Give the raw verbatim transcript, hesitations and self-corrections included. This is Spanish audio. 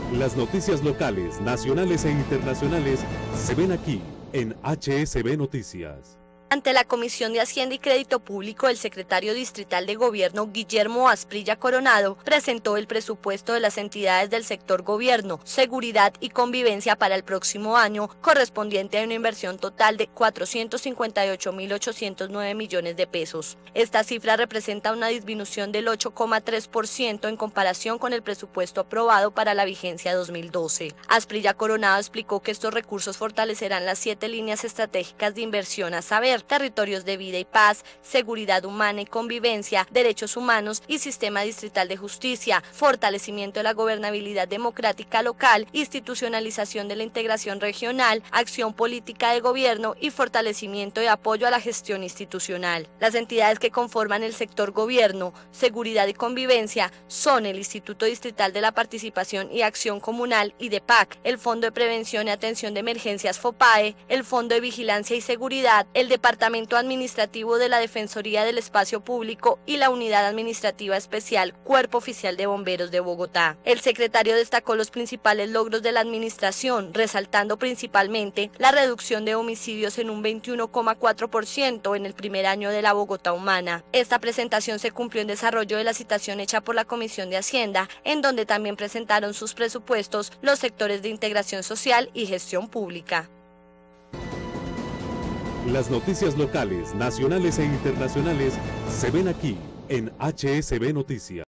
Las noticias locales, nacionales e internacionales se ven aquí en H S B Noticias. Ante la Comisión de Hacienda y Crédito Público, el secretario distrital de Gobierno, Guillermo Asprilla Coronado, presentó el presupuesto de las entidades del sector gobierno, seguridad y convivencia para el próximo año, correspondiente a una inversión total de cuatrocientos cincuenta y ocho mil ochocientos nueve millones de pesos. Esta cifra representa una disminución del ocho coma tres por ciento en comparación con el presupuesto aprobado para la vigencia dos mil doce. Asprilla Coronado explicó que estos recursos fortalecerán las siete líneas estratégicas de inversión, a saber, territorios de vida y paz, seguridad humana y convivencia, derechos humanos y sistema distrital de justicia, fortalecimiento de la gobernabilidad democrática local, institucionalización de la integración regional, acción política de gobierno y fortalecimiento de apoyo a la gestión institucional. Las entidades que conforman el sector gobierno, seguridad y convivencia son el Instituto Distrital de la Participación y Acción Comunal I D E P A C, el Fondo de Prevención y Atención de Emergencias FOPAE, el Fondo de Vigilancia y Seguridad, el Departamento Departamento Administrativo de la Defensoría del Espacio Público y la Unidad Administrativa Especial Cuerpo Oficial de Bomberos de Bogotá. El secretario destacó los principales logros de la administración, resaltando principalmente la reducción de homicidios en un veintiuno coma cuatro por ciento en el primer año de la Bogotá Humana. Esta presentación se cumplió en desarrollo de la citación hecha por la Comisión de Hacienda, en donde también presentaron sus presupuestos los sectores de integración social y gestión pública. Las noticias locales, nacionales e internacionales se ven aquí en H S B Noticias.